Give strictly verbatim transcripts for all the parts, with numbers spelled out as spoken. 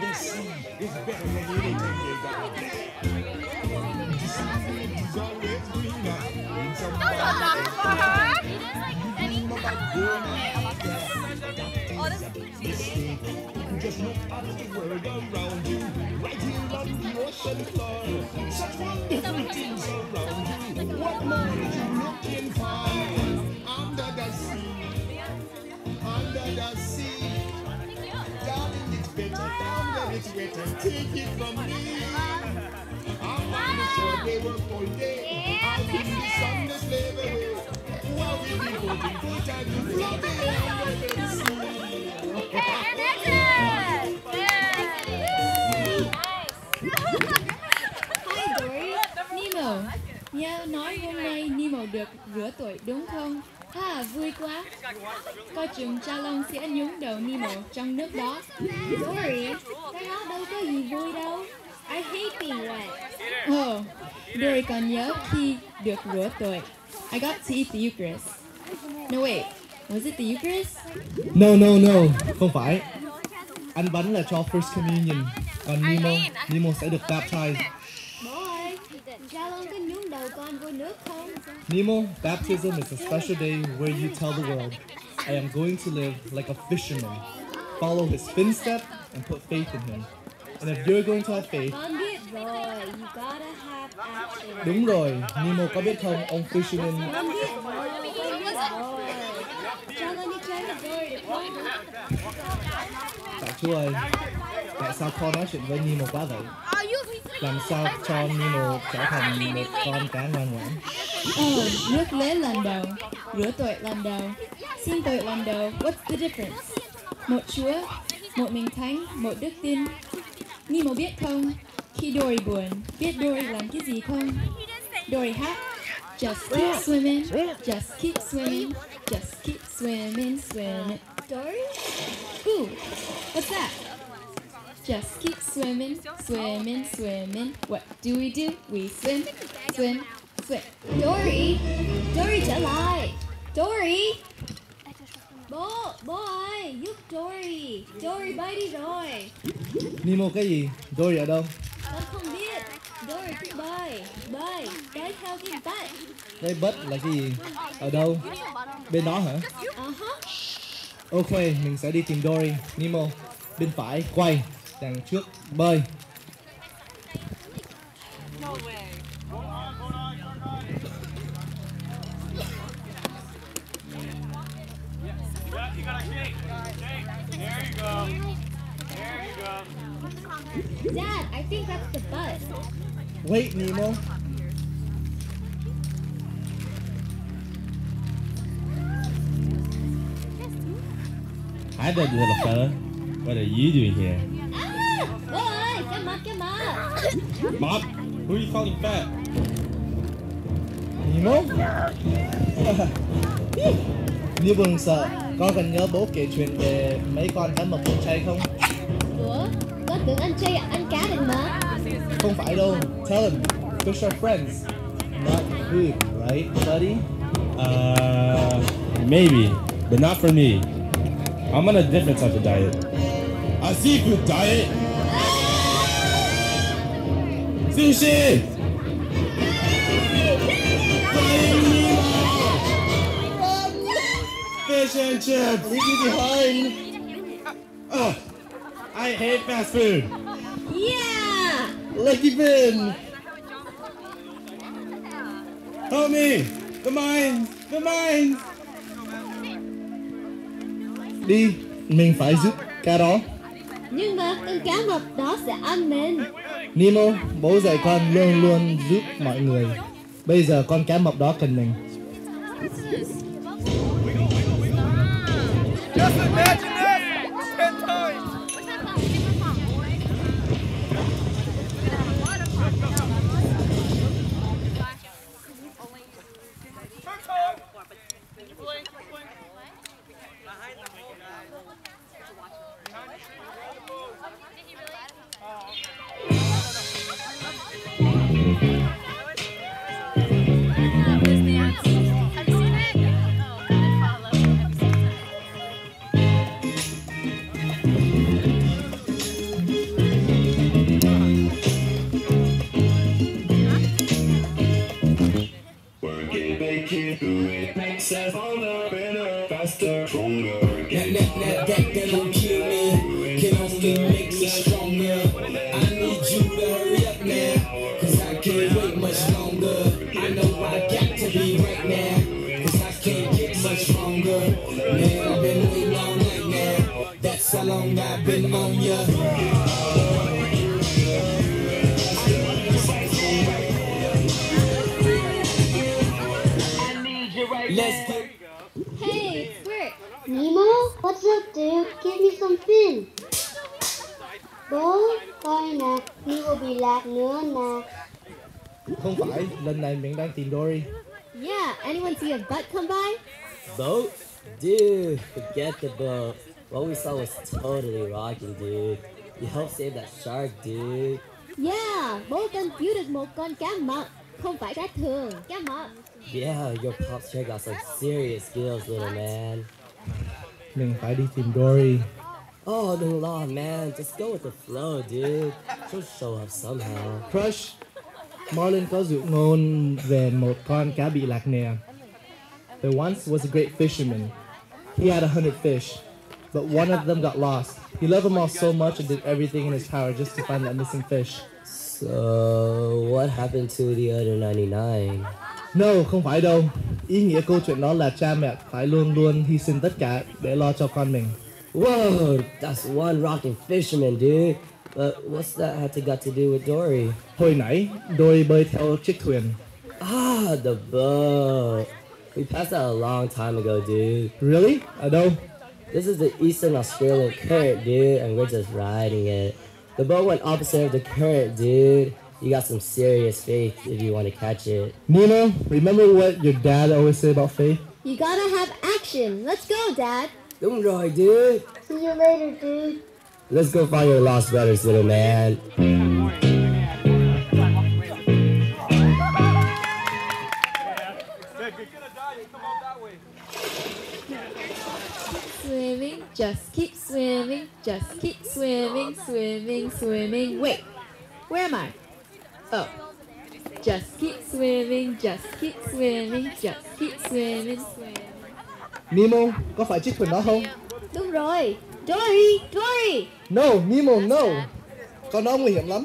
the sea is better than anything you got there. The sea is always greener in somebody else's garden. Dream about going out there. That is a big mistake. Just look at the world around you, right here on the ocean floor. Such wonderful things around you. What more are you looking for? Under the sea, under the sea. Darling, it's better down there, it's wetter. Take it from me. I'm on the shore, they work all day. Out in the sun, they slave away. While we be floating full time, floating under the sea. Hi Dory, Nemo. Nhớ nói hôm nay Nemo được rửa tội đúng không? Ha, vui quá. Coi chừng Chalon sẽ nhúng đầu Nemo trong nước đó. Dory, cái đó đâu có gì vui đâu. I hate being wet. Oh, Dory còn nhớ khi được rửa tội. I got to eat the Eucharist. No wait, was it the Eucharist? No, no, no, không phải. Ăn bánh là cho First Communion. Còn Nemo, Nemo sẽ được baptize. Bố ơi, Chalon có nhúng đầu con vô nước không? Nemo, baptism is a special day where you tell the world, I am going to live like a fisherman. Follow his footsteps and put faith in him. And if you're going to have faith... Con biết rồi, you gotta have action. Đúng rồi, Nemo có biết không, ông fisherman... Con biết rồi, con biết rồi. Chalon đi chơi với Dory được không? Tại Chúa ơi, tại sao con nói chuyện với Nemo quá vậy? Làm sao cho Nemo trở thành một con cá ngoan ngoãn? Oh, rước lễ lần đầu, rửa tội lần đầu, xin tội lần đầu. What's the difference? Một Chúa, một mình thánh, một đức tin. Nemo biết không? Khi Dory buồn, biết Dory làm cái gì không? Dory hát. Just keep swimming, just keep swimming, just keep swimming, swimming. Dory? Ooh, what's that? Just keep swimming, swimming, swimming. What do we do? We swim, swim, swim. Dory! Dory trở lại! Dory! Bố, bố ơi, giúp Dory! Dory bay đi rồi! Nemo cái gì? Dory ở đâu? Con không biết. Dory cứ bơi, bơi, bơi theo cái bắt. Cái bus là cái gì? Ở đâu? Bên đó hả? Uh-huh. Ok, mình sẽ đi tìm Dory. Nemo, bên phải, quay. Đằng trước, bơi. Dad, I think that's the bus. Wait, Nemo. Hi there, little fella. What are you doing here? À, bố ơi, cái mập, cái mập. Mom, who are you calling fat? Nemo? Nếu đừng sợ, con còn nhớ bố kể chuyện về mấy con cá mập ăn chay không? Ủa, con tưởng anh chay ăn cá được mà. Không phải đâu. Tell him, fish are friends, not food, right, buddy? Uh, maybe, but not for me. I'm on a different type of diet. A seafood diet? Sushi! Fish and chips! Leave me behind! Ugh, I hate fast food! Yeah! Lucky Finn! Help me! The mines! The mines! Đi, mình phải giúp cá đó. Nhưng mà con cá mập đó sẽ ăn mình. Nemo, bố dạy con luôn luôn giúp mọi người. Bây giờ con cá mập đó cần mình. Just imagine this ten times. Have you seen it? faster, stronger, better, faster, stronger. That, that, that, that, that don't kill me, can only make me stronger. I need you to hurry up now, cause I can't wait much longer. I know I got to be right now, cause I can't get much stronger. Man, I've been waiting all night now, that's how long I've been on ya. Let's get. Hey, Squirt. Nemo, what's up, dude? Give me some fin. Bố, coi nè, Nemo bị lạc nữa nè. Không phải, lần này mình đang tìm Dory. Yeah, anyone see a butt come by? Boat? Dude, forget the boat. What we saw was totally rocking, dude. You helped save that shark, dude. Yeah, bố cần cứu được một con cá mập, không phải cá thường, cá mập. Yeah, your pops sure got some serious skills, little man. Mình phải đi tìm Dory. Oh, đừng lo, man. Just go with the flow, dude. She'll show up somehow. Crush, Marlin có dụ ngôn về một con cá bị lạc nè. There once was a great fisherman. He had a hundred fish, but one of them got lost. He loved them all so much and did everything in his power just to find that missing fish. So, what happened to the other ninety-nine? No, không phải đâu. Ý nghĩa câu chuyện đó là cha mẹ phải luôn luôn hy sinh tất cả để lo cho con mình. Whoa, that's one rocking fisherman, dude. But what's that have to got to do with Dory? Hồi nãy, Dory bơi theo chiếc thuyền. Ah, the boat. We passed that a long time ago, dude. Really? Ở đâu? This is the Eastern Australian current, dude, and we're just riding it. The boat went opposite of the current, dude. You got some serious faith if you want to catch it. Nemo, remember what your dad always said about faith? You gotta have action. Let's go, Dad. Đúng rồi, dude. See you later, dude. Let's go find your lost brothers, little man. Swimming, just keep swimming, just keep swimming, swimming, swimming. Wait, where am I? Oh, just keep swimming, just keep swimming, just keep swimming, swimming. Nemo, có phải chiếc thuyền đó không? Đúng rồi. Dory, Dory. No, Nemo, no. Con đó nguy hiểm lắm.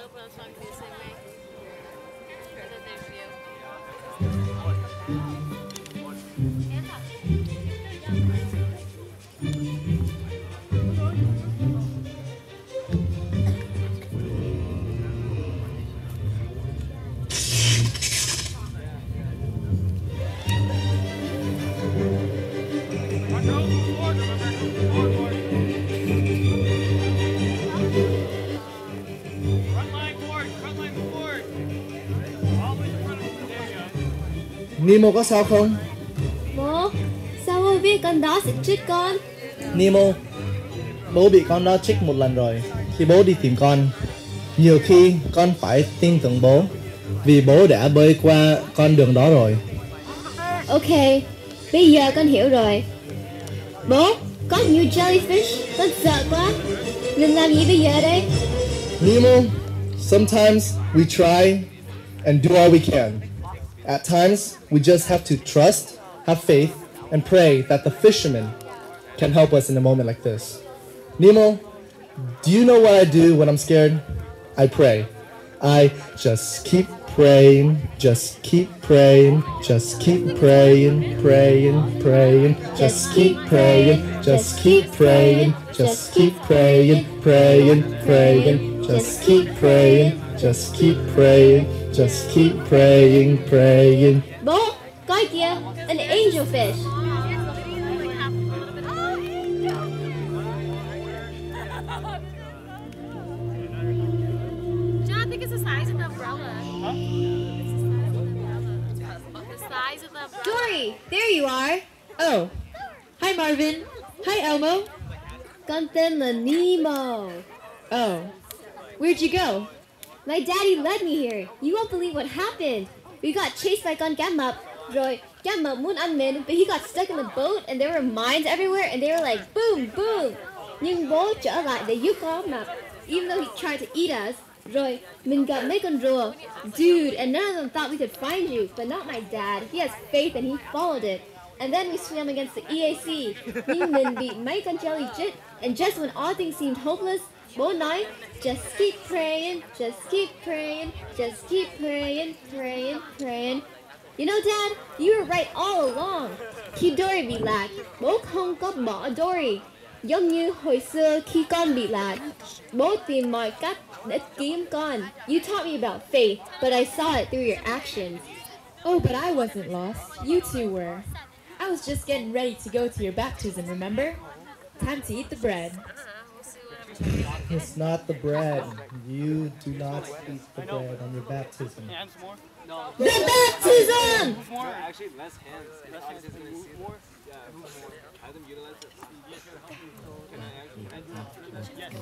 Nemo có sao không? Bố, sao bố biết con đó sẽ trích con? Nemo, bố bị con đó trích một lần rồi khi bố đi tìm con. Nhiều khi con phải tin tưởng bố vì bố đã bơi qua con đường đó rồi. Ok, bây giờ con hiểu rồi. Bố, có nhiều jellyfish, con sợ quá. Mình làm gì bây giờ đây? Nemo, sometimes we try and do all we can. At times, we just have to trust, have faith, and pray that the fisherman can help us in a moment like this. Nemo, do you know what I do when I'm scared? I pray. I just keep praying, just keep praying, just keep praying, praying, praying, just keep praying, just keep praying, just keep praying, praying, praying, just keep praying, just keep praying, just keep praying, praying. Bố, coi kìa, an angelfish. John, I think it's the size of the umbrella. Huh? It's the size of the umbrella. Dory, there you are. Oh, hi Marvin. Hi Elmo. Con tên là Nemo. Oh, where'd you go? My daddy led me here. You won't believe what happened. We got chased by con cá mập. Rồi, cá mập muốn ăn mình, but he got stuck in the boat and there were mines everywhere and they were like boom, boom. Nhưng bố trở lại để giúp con mập, even though he tried to eat us. Rồi, mình gặp mấy con rùa. Dude, and none of them thought we could find you, but not my dad. He has faith and he followed it. And then we swam against the E A C. Neiman beat Mike on Jelly Jit, and just when all things seemed hopeless, Bo Nine, just keep praying, just keep praying, just keep praying, praying, praying. You know, Dad, you were right all along. Khi Dory bị lạc, bố không có bỏ Dory. Giống như hồi xưa khi con bị lạc, bố tìm mọi cách để kiếm con. You taught me about faith, but I saw it through your actions. Oh, but I wasn't lost. You two were. I was just getting ready to go to your baptism, remember? Time to eat the bread. It's not the bread. You do not eat the bread on your baptism. Hands more? No. The baptism! More? Actually, less hands. Less hands is going to move more? Yeah, move more. Have them utilize it. Can I actually? Yes.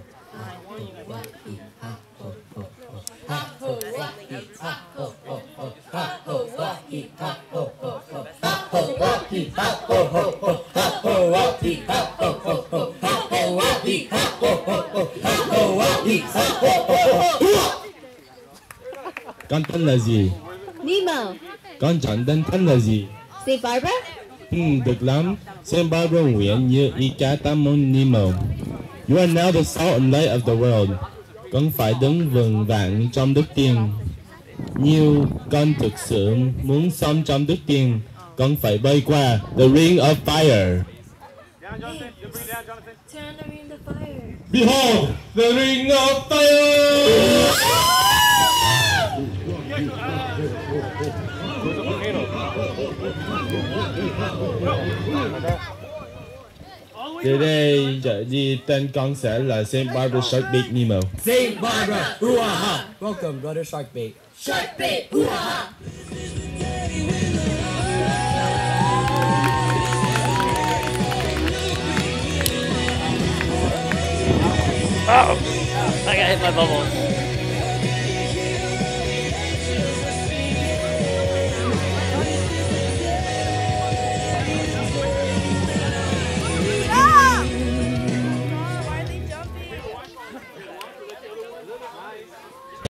Con tên là gì? Nemo. Con chọn tên tên là gì? Saint Barbara? Ừ, được lắm. Saint Barbara nguyện như y cá tám món Nemo. You are now the salt and light of the world. Con phải đứng vững vàng trong đức tin. Như con thực sự muốn sống trong đức tin, con phải bay qua the ring of fire. Turn the ring of fire. Behold, the ring of fire! Từ đây trở đi tên con sẽ là Saint Barbara Sharkbait Nemo. Saint Barbara, ooh-ah-ha. Welcome, brother Sharkbait. Sharkbait, ooh-ah-ha. Oh! I got hit by bubbles.